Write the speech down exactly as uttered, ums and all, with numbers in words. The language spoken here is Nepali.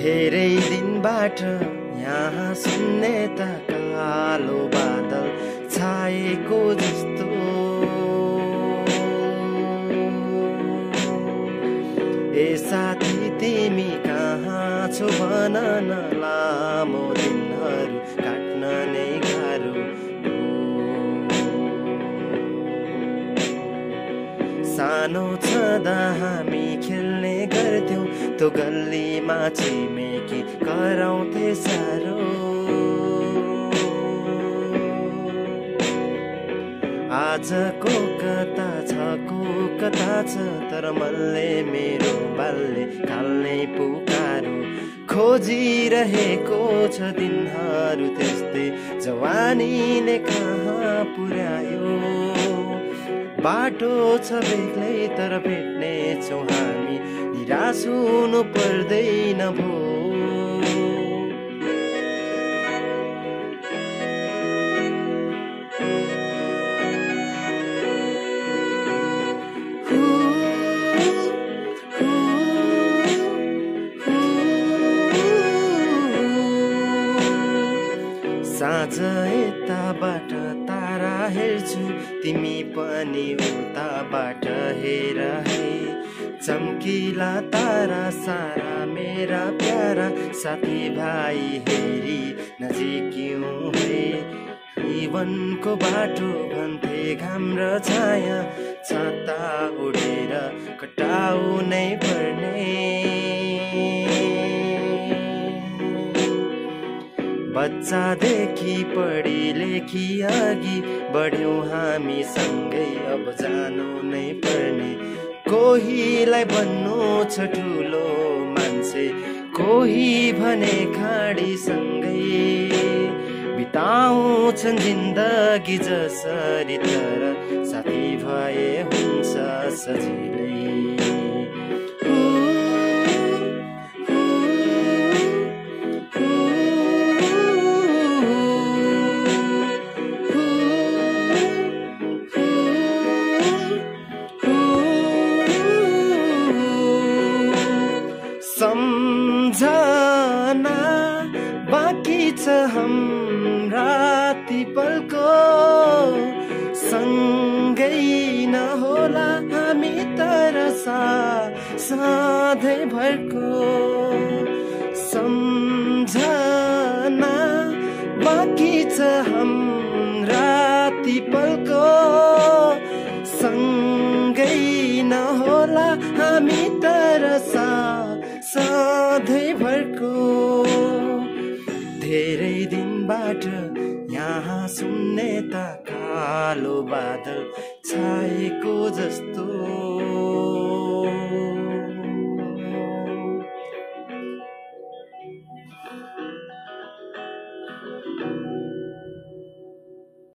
धेरै दिनबाट यहाँ सुन्ने त कालो बादल छाएको जस्तो। ए साथी तिमी कहाँ छौ भन न, लामो दिनहरू काट्न नै गाह्रो। सानो छँदा हामी खेल्ने गर्थ्यौं त्यो गल्लीमा, छिमेकी कराउँथे सारो। आजको कता छ को कता छ, तर मनले मेरो बाल्य काल नै पुकारो। खोजिरहेको छ दिनहरू त्यस्तै, जवानीले कहाँ पुर्यायो। बाटो छ बेग्लै तर भेट्ने छौँ हामी, निराश हुनु पर्दैन भो। साँझ यताबाट तारा हेर्छु, तिमी पनि उताबाट हेर है। चम्किला तारा सारा मेरा प्यारा, साथीभाइ हेरी नजिक्यौं है। जीवनको बाटो भन्थे घाम र छाया, छाता उडेर कटाउनै पर्ने। बच्चादेखि पढी लेखी अघि बढ्यौं हामी सँगै, अब जानु नै पर्ने। कोहीलाई बन्नु छ ठुलो मान्छे, कोही भने खाडी सँगै। बिताउँछन् जिन्दगी जसरी, तर साथी भए हुन्छ सजिलै। सम्झना बाँकी छ हाम्रा ती पलको, सँगै नहोला हामी तर सा सधैँभरको। सम्झना बाँकी छ हाम्रा ती पलको, सँगै नहोला हामी तर सा सधैँभरको। धेरै दिनबाट यहाँ सुन्ने त कालो बादल छाएको जस्तो।